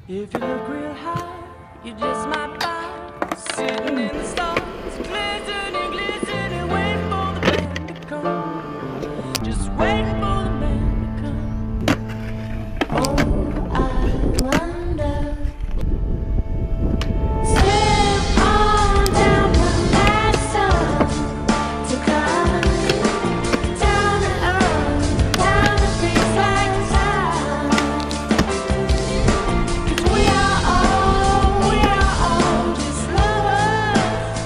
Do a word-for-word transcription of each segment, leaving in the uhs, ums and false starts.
If you look real high, you just might find sitting in the stars, glistening, glistening, waiting for the band to come. Just waiting for the band to come. Oh, I wonder. Step on down from that sun to come down to earth, down to things like time. 'Cause we are all, we are all just lovers,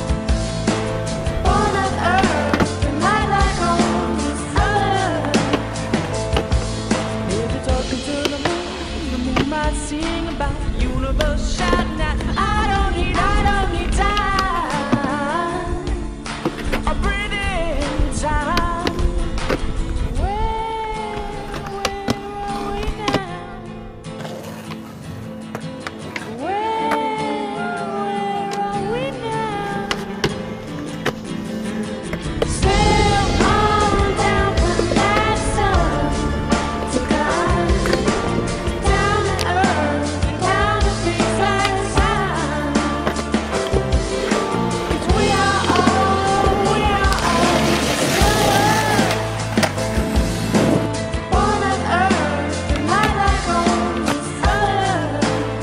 born of earth, and light like home is earth. If you're talking to the moon, the moon might sing about the universe shouting out, I don't need, I don't need time, or breathing time. Where, where are we now? Where, where are we now? Sail on down from that sun to come down to earth and down to things like time. 'Cause we are all, we are all just lovers, born of earth and light like home is earth.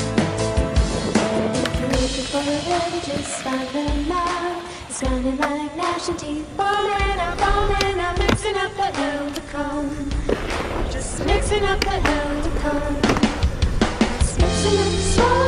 If you're looking for a red, just find them now. It's sounding like gnashing teeth, falling out, falling out, mixing up the hell to come. Just mixing up the hell to come. It's mixing up the soul.